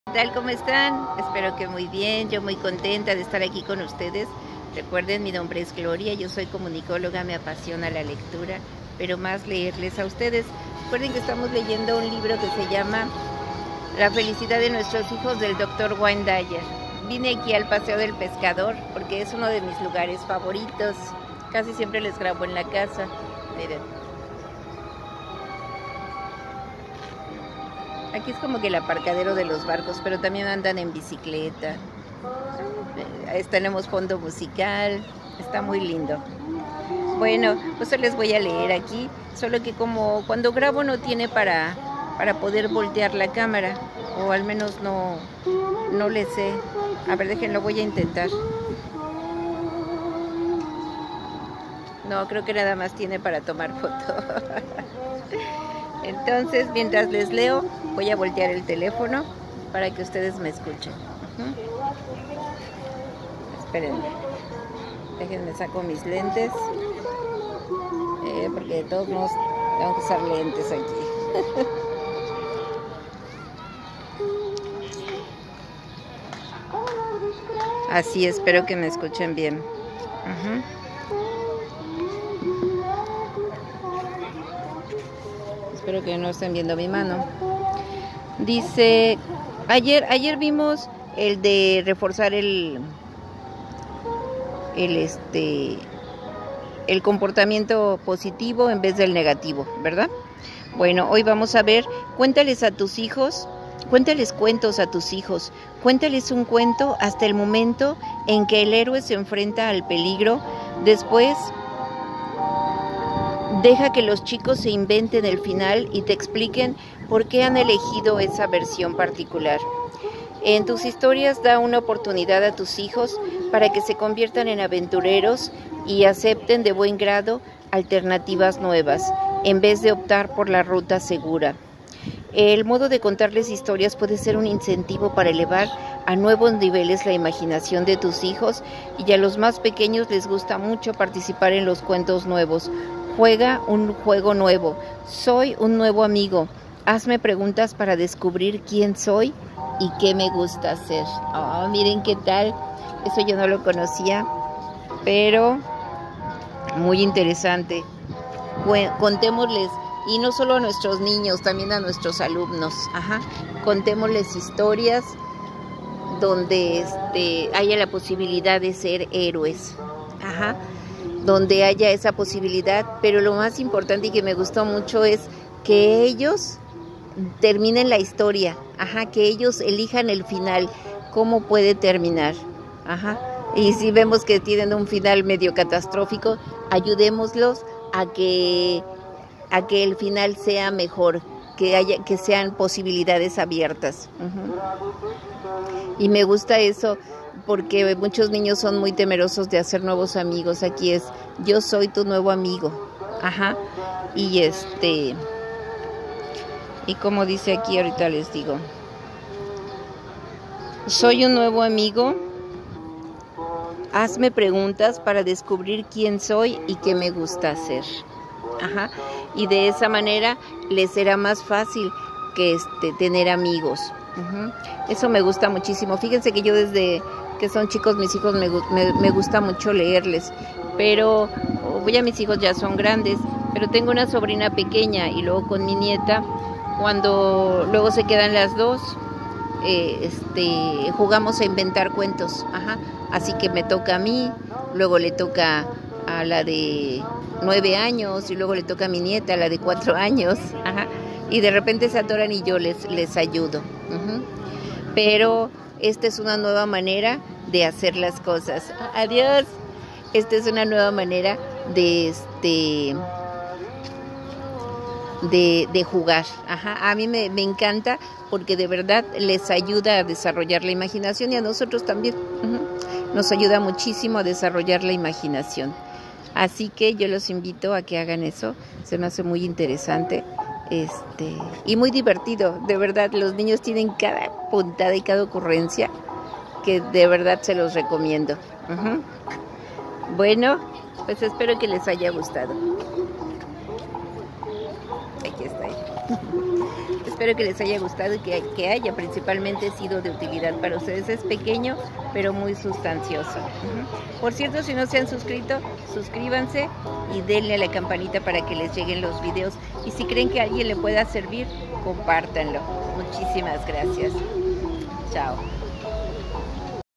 ¿Qué tal? ¿Cómo están? Espero que muy bien, yo muy contenta de estar aquí con ustedes. Recuerden, mi nombre es Gloria, yo soy comunicóloga, me apasiona la lectura, pero más leerles a ustedes. Recuerden que estamos leyendo un libro que se llama La felicidad de nuestros hijos, del Dr. Wayne Dyer. Vine aquí al Paseo del Pescador porque es uno de mis lugares favoritos. Casi siempre les grabo en la casa. Miren. Aquí es como que el aparcadero de los barcos, pero también andan en bicicleta. Tenemos fondo musical, está muy lindo. Bueno, pues les voy a leer aquí, solo que como cuando grabo no tiene para poder voltear la cámara, o al menos no le sé. A ver, déjenlo, voy a intentar. No, creo que nada más tiene para tomar foto. Entonces, mientras les leo, voy a voltear el teléfono para que ustedes me escuchen. Espérenme. Déjenme, saco mis lentes. Porque de todos modos tengo que usar lentes aquí. Así, espero que me escuchen bien. Espero que no estén viendo mi mano. Dice, ayer vimos el de reforzar el comportamiento positivo en vez del negativo, ¿verdad? Bueno, hoy vamos a ver, cuéntales cuentos a tus hijos, cuéntales un cuento hasta el momento en que el héroe se enfrenta al peligro. Después, deja que los chicos se inventen el final y te expliquen por qué han elegido esa versión particular. En tus historias da una oportunidad a tus hijos para que se conviertan en aventureros y acepten de buen grado alternativas nuevas, en vez de optar por la ruta segura. El modo de contarles historias puede ser un incentivo para elevar a nuevos niveles la imaginación de tus hijos, y a los más pequeños les gusta mucho participar en los cuentos nuevos. Juega un juego nuevo. Soy un nuevo amigo. Hazme preguntas para descubrir quién soy y qué me gusta hacer. Oh, miren qué tal. Eso yo no lo conocía, pero muy interesante. Contémosles, y no solo a nuestros niños, también a nuestros alumnos. Contémosles historias donde haya la posibilidad de ser héroes. Donde haya esa posibilidad, pero lo más importante y que me gustó mucho es que ellos terminen la historia, que ellos elijan el final, cómo puede terminar. Y si vemos que tienen un final medio catastrófico, ayudémoslos a que el final sea mejor, que sean posibilidades abiertas. Y me gusta eso, porque muchos niños son muy temerosos de hacer nuevos amigos. Aquí es, yo soy tu nuevo amigo. Y como dice aquí, ahorita les digo, soy un nuevo amigo. Hazme preguntas para descubrir quién soy y qué me gusta hacer. Y de esa manera les será más fácil que tener amigos. Eso me gusta muchísimo. Fíjense que yo desde que son chicos mis hijos me gusta mucho leerles, pero ya mis hijos ya son grandes, pero tengo una sobrina pequeña, y luego con mi nieta, cuando luego se quedan las dos, jugamos a inventar cuentos. Así que me toca a mí, luego le toca a la de 9 años y luego le toca a mi nieta, a la de 4 años. Y de repente se atoran y yo les ayudo. Pero esta es una nueva manera de hacer las cosas. Adiós. Esta es una nueva manera de jugar. A mí me encanta, porque de verdad les ayuda a desarrollar la imaginación, y a nosotros también. Nos ayuda muchísimo a desarrollar la imaginación. Así que yo los invito a que hagan eso. Se me hace muy interesante. Y muy divertido, de verdad. Los niños tienen cada puntada y cada ocurrencia que de verdad se los recomiendo. Bueno, pues espero que les haya gustado. Aquí está. Espero que les haya gustado y que haya principalmente sido de utilidad para ustedes. Es pequeño, pero muy sustancioso. Por cierto, si no se han suscrito, suscríbanse y denle a la campanita para que les lleguen los videos. Y si creen que a alguien le pueda servir, compártanlo. Muchísimas gracias. Chao.